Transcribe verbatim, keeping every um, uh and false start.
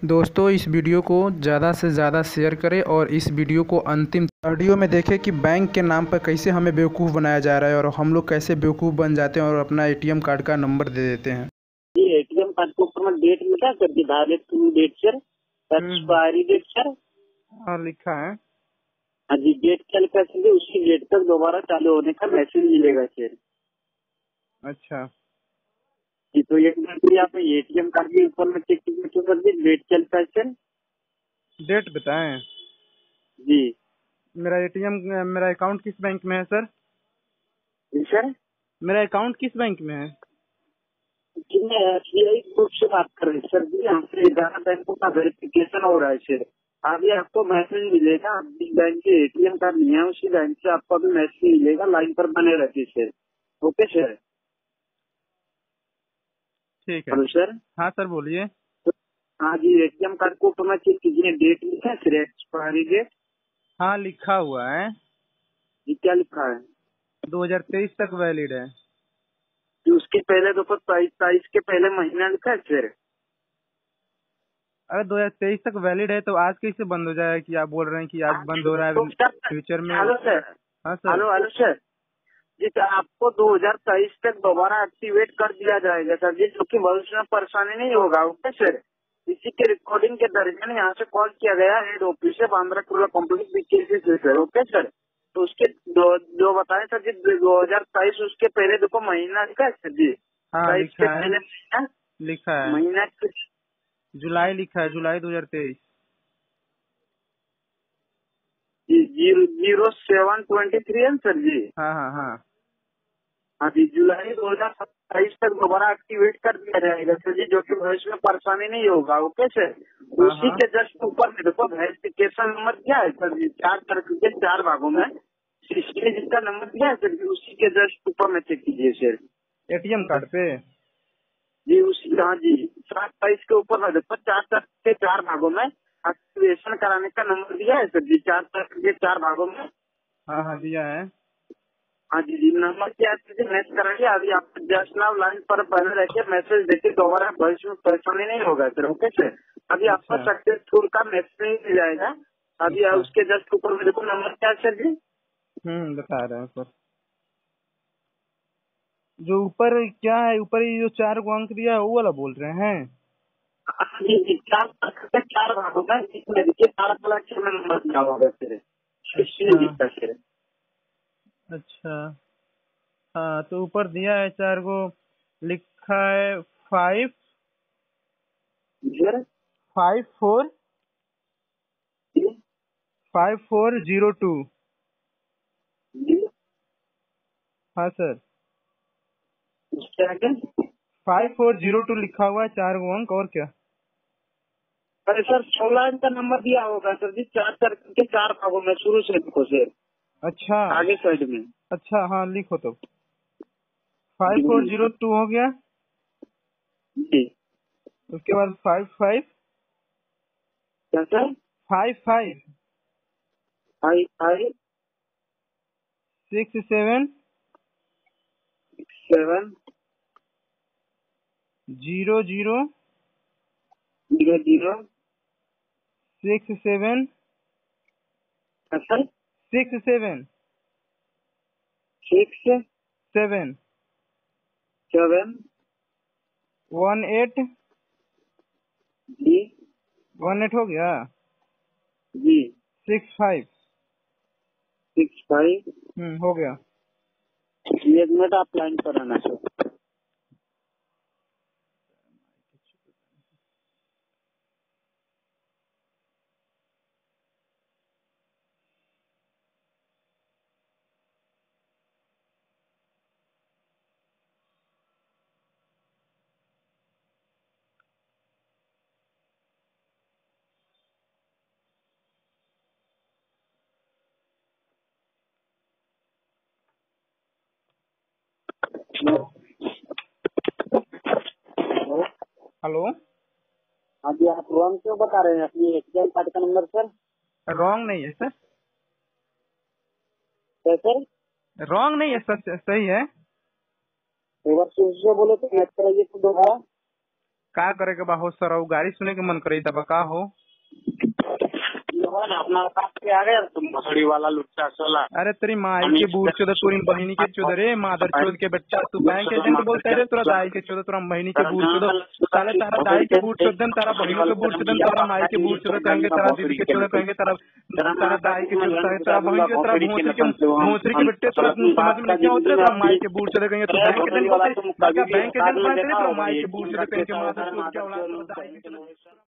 दोस्तों इस वीडियो को ज़्यादा से ज़्यादा शेयर करें और इस वीडियो को अंतिम ऑडियो में देखें कि बैंक के नाम पर कैसे हमें बेवकूफ़ बनाया जा रहा है और हम लोग कैसे बेवकूफ़ बन जाते हैं और अपना एटीएम कार्ड का नंबर दे देते हैं। जी एटीएम कार्ड के ऊपर में डेट लिखा सर जी, valid to date sir, hmm expiry date sir. हाँ लिखा है। हाँ जी, डेट क्या लिखा सर जी, उसी डेट तक दोबारा चालू होने का मैसेज मिलेगा सर। अच्छा जी तो एक मिनट में आप एटीएम कार्ड के ऊपर में चेक कीजिए सर जी, डेट क्या लिखा है सर। डेट बताएं। जी मेरा एटीएम मेरा अकाउंट किस बैंक में है सर? जी सर, मेरा अकाउंट किस बैंक में है? जी मैं एस बी आई ग्रुप से बात कर रहे हैं सर जी, यहाँ से ग्यारह बैंकों का वेरिफिकेशन हो रहा है सर। अभी आपको मैसेज मिलेगा, जिस बैंक के एटीएम कार्ड नहीं है उसी बैंक से आपको अभी मैसेज मिलेगा, लाइन पर बने रहते सर। Okay sir. ठीक है। Hello sir. हाँ सर बोलिए। हाँ जी, एटीएम कार्ड को ऊपर में चेक कीजिए, डेट लिखा है सर, एक्सपायरी डेट। हाँ लिखा हुआ है। जी क्या लिखा है? दो हज़ार तेईस तक वैलिड है। कि उसके पहले देखो ताईस ताईस के पहले महीना लिखा है सर। अगर दो हज़ार तेईस तक वैलिड है तो आज कैसे बंद हो जाएगा कि आप बोल रहे हैं कि आज बंद हो रहा तो है सर, फ्यूचर में? Hello sir. हाँ सर। हेलो हेलो सर जी, तो आपको दो हज़ार तेईस तक दोबारा एक्टिवेट कर दिया जाएगा सर जी, जो कि भविष्य में परेशानी नहीं होगा। Okay sir. इसी के रिकॉर्डिंग के दरमियान यहाँ से कॉल किया गया हेड ऑफिस से बांद्रा कुर्ला कॉम्प्लेक्स से सर। Okay sir. तो उसके दो जो बताए सर जी, दो हजार तेईस उसके पहले देखो महीना लिखा है सर जी, हाँ तेईस के लिखा है। पहले महीना लिखा है महीना जुलाई, लिखा है जुलाई दो हज़ार तेईस। Zero zero seven twenty three है सर जी। हाँ हाँ हाँ। हाँ जी, जुलाई दो हजार सत्ताईस तक दोबारा एक्टिवेट कर दिया जाएगा सर जी, जो कि भविष्य में परेशानी नहीं होगा। Okay sir. हाँ उसी हाँ। के जस्ट ऊपर में देखो वेरिफिकेशन नंबर क्या है सर जी, चार तरह के चार भागों में इसलिए जिसका नंबर दिया है सर जी, उसी के जस्ट ऊपर में चेक कीजिए सर एटीएम कार्ड पे। जी। उसी हाँ जी, सात तेईस के ऊपर में देखो चार तरह के चार भागों में एक्टिवेशन कराने का नंबर दिया है सर जी, चार तरह के चार भागों में। हाँ हाँ दिया है। हाँ जी जी, नंबर क्या है मैसेज कराइए, अभी आप जस्ट नाउ लाइन पर बने रहकर मैसेज देखिए, दोबारा भविष्य में परेशानी नहीं होगा सर। Okay sir. अभी आपको अच्छा सक्सेसफुल का मैसेज मिल जाएगा। अभी अच्छा। उसके जस्ट ऊपर में देखो नंबर क्या है सर जी। हम्म बता रहे हैं सर। जो ऊपर क्या है, ऊपर ये जो चार को अंक दिया है वो वाला बोल रहे हैं? हाँ जी जी, चार के चार भागों में जिसमें देखिए चार अक्षर में नंबर दिया होगा सर, इसलिए अच्छा दिखता सर। अच्छा। हाँ तो ऊपर दिया है चार को, लिखा है फाइव सर फाइव फोर जी फाइव फोर जीरो टू। जी, हाँ सर। उसके आगे फाइव फोर जीरो टू लिखा हुआ है, चार को अंक और क्या? अरे सर सोलह अंक का नंबर दिया होगा सर जी, चार चार के चार भागों में शुरू से देखो सर, अच्छा आगे साइड में। अच्छा। हाँ लिखो तो। फाइव जी फोर जीरो टू हो गया। जी, उसके बाद फाइव फाइव क्या sir? Five five five five six seven seven zero zero zero zero six seven sir six seven six seven seven one eight जी वन एट हो गया। जी six five. Six five. Hmm हो गया। एक minute आप line पर आना सर। हेलो। हेलो। अभी आप रॉन्ग क्यों बता रहे हैं अपनी एटीएम कार्ड का नंबर सर? रॉन्ग नहीं है सर। क्या सर? रॉन्ग नहीं है सर, सही है। एक बार फिर से बोले तो मैच कराइए तो दोबारा। का करे के बा हो सर? और गाड़ी सुने के मन करे तब का हो? अपना काट के आ गया तुम मछली वाला लुच्चा सोला। अरे तेरी माई के बूढ़ चोद, तोरी बहिनी के चोद रे, मादर चोद के बच्चा, तू बैंक एजेंट बोलते रे? तोरा दाई के चोद, तोरा बहिनी के बूढ़ चोद, साले तारा दाई के बूढ़ चोदन, तारा बहिनी के बूढ़ चोदन, तारा माई के बूढ़ चोद कहेंगे, तारा दीदी के चोद कहेंगे, तारा तारा दाई के चोद, तारा बहन के, तारा भोसरी के भोसरी के बेटे, तोरा समझ में नहीं होता? तारा माई के बूढ़ चोद कहेंगे, तो बैंक एजेंट बोलते, बैंक एजेंट बोलते, तारा माई के बूढ़ चोद कहेंगे, मादर चोद के औलाद, दाई के